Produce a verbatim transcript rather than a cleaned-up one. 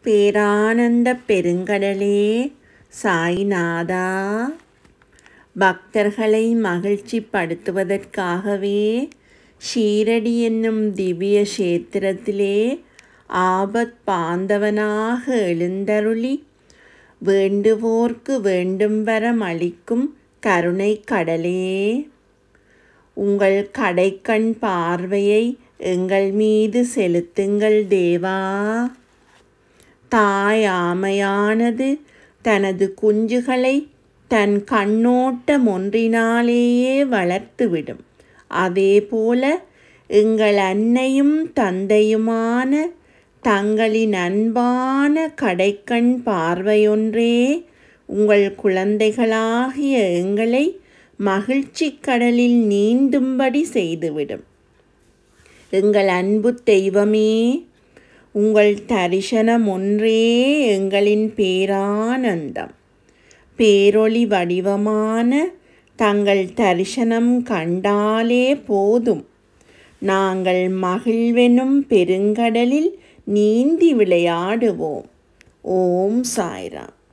பேரானந்த பெருங்கடலே சாய்நாதா, பக்தர்களை மகிழ்ச்சிப்படுத்துவதற்காகவே ஷீரடி என்னும் திவ்ய கஷேத்திரத்திலே ஆபத் பாந்தவனாக எழுந்தருளி வேண்டுவோர்க்கு வேண்டும் வரம் அளிக்கும் கருணை கடலே, உங்கள் கடைக்கண் பார்வையை எங்கள் மீது செலுத்துங்கள் தேவா. தாய் ஆமையானது தனது குஞ்சுகளை தன் கண்ணோட்டம் ஒன்றினாலேயே வளர்த்துவிடும். அதேபோல எங்கள் அன்னையும் தந்தையுமான தங்களின் அன்பான கடைக்கண் பார்வையொன்றே உங்கள் குழந்தைகளாகிய எங்களை மகிழ்ச்சி கடலில் நீந்தும்படி செய்துவிடும். எங்கள் அன்பு தெய்வமே, உங்கள் தரிசனம் ஒன்றே எங்களின் பேரானந்தம். பேரொளி வடிவமான தங்கள் தரிசனம் கண்டாலே போதும், நாங்கள் மகிழ்வெனும் பெருங்கடலில் நீந்தி விளையாடுவோம். ஓம் சாய் ராம்.